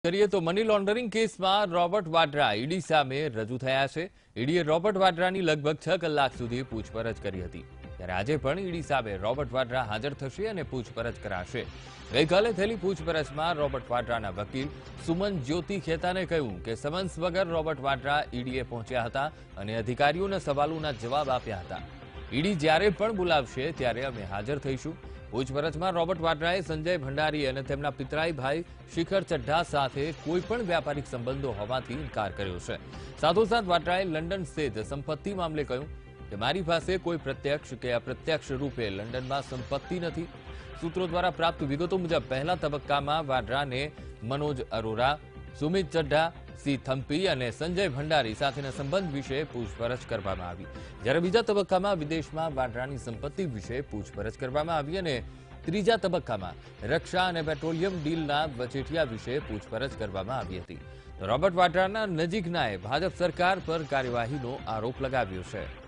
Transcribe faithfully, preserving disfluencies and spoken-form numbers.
કરીએ તો money laundering કેસમાં રોબર્ટ વાડ્રા ઈડી સામે રજૂ થયા છે। ઈડીએ રોબર્ટ વાડ્રાની લગભગ છ કલાક સુધી પૂછપરછ કરી હતી, ત્યારે આજે પણ ઈડી સામે રોબર્ટ વાડ્રા હાજર થશે અને પૂછપરછ કરાશે। ગઈકાલે થયેલી પૂછપરછમાં રોબર્ટ વાડ્રાના વકીલ સુમન જ્યોતિ ખેતાને કહ્યું કે સમન્સ વગર રોબર્ટ વાડ્રા ઈડીએ પહોંચ્યા હતા અને અધિકારીઓના સવાલોના જવાબ આપ્યા હતા। ઈડી જ્યારે પણ બોલાવશે ત્યારે અમે હાજર થઈશું। પૂછપરછમાં રોબર્ટ વાડ્રાએ સંજય ભંડારી અને તેમના પિતરાઈ ભાઈ શિખર ચઢ્ઢા સાથે કોઈપણ વ્યાપારિક સંબંધો હોવાથી ઇનકાર કર્યો છે। સાથોસાથ વાડ્રાએ લંડન સ્થિત સંપત્તિ મામલે કહ્યું કે મારી પાસે કોઈ પ્રત્યક્ષ કે અપ્રત્યક્ષ રૂપે લંડનમાં સંપત્તિ નથી। સૂત્રો દ્વારા પ્રાપ્ત વિગતો મુજબ પહેલા તબક્કામાં વાડ્રાને મનોજ અરોરા, સુમિત ચઢ્ઢા, સી થમ્પી અને સંજય ભંડારી સાથેના સંબંધ વિશે પૂછપરછ કરવામાં આવી, જ્યારે બીજા તબક્કામાં વિદેશમાં વાડ્રાની સંપત્તિ વિશે પૂછપરછ કરવામાં આવી અને ત્રીજા તબક્કામાં રક્ષા અને પેટ્રોલિયમ ડીલના વચેટિયા વિશે પૂછપરછ કરવામાં આવી હતી। રોબર્ટ વાડ્રાના નજીકનાએ ભાજપ સરકાર પર કાર્યવાહીનો આરોપ લગાવ્યો છે।